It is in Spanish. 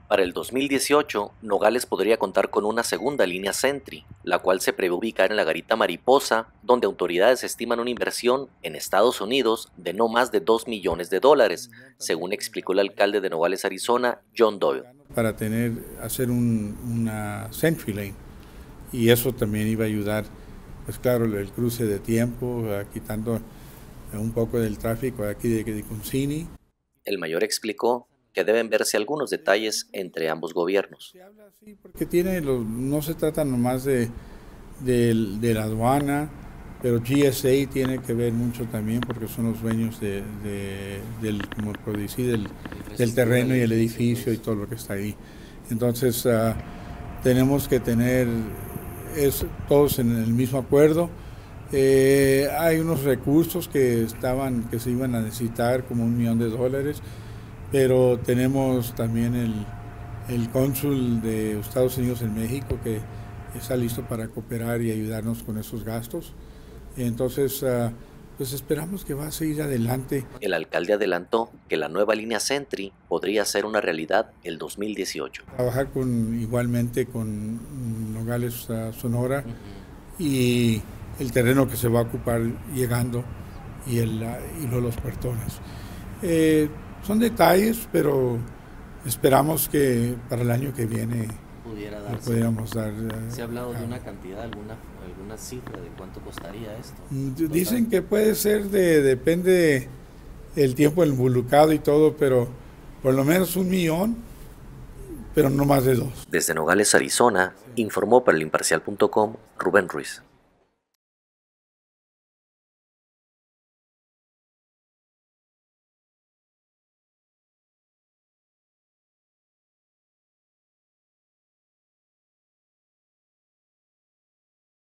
Para el 2018, Nogales podría contar con una segunda línea Sentry, la cual se prevé ubicar en la Garita Mariposa, donde autoridades estiman una inversión en Estados Unidos de no más de $2 millones, según explicó el alcalde de Nogales, Arizona, John Doyle. Para hacer una Sentry Lane, y eso también iba a ayudar, pues claro, el cruce de tiempo, quitando un poco del tráfico aquí de Concini. El mayor explicó que deben verse algunos detalles entre ambos gobiernos. Porque no se trata nomás de la aduana, pero GSA tiene que ver mucho también porque son los dueños como decir, del terreno y el edificio y todo lo que está ahí. Entonces tenemos que tener todos en el mismo acuerdo. Hay unos recursos que se iban a necesitar, como $1 millón, pero tenemos también el cónsul de Estados Unidos en México que está listo para cooperar y ayudarnos con esos gastos. Entonces, pues esperamos que va a seguir adelante. El alcalde adelantó que la nueva línea Sentry podría ser una realidad el 2018. Trabajar igualmente con Nogales, Sonora, y el terreno que se va a ocupar llegando y los puertones. Son detalles, pero esperamos que para el año que viene lo pudiéramos dar. ¿Se ha hablado de una cantidad, alguna cifra de cuánto costaría esto? Dicen que puede ser depende el tiempo involucrado y todo, pero por lo menos $1 millón, pero no más de 2. Desde Nogales, Arizona, informó para el Imparcial.com Rubén Ruiz.